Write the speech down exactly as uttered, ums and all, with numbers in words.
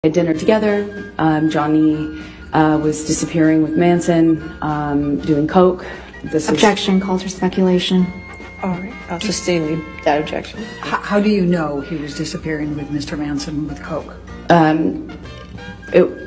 At dinner together, um, Johnny uh, was disappearing with Manson, um, doing coke. This objection is... calls for speculation. All right, I'll sustain that objection. How, how do you know he was disappearing with Mister Manson with coke? Um, it,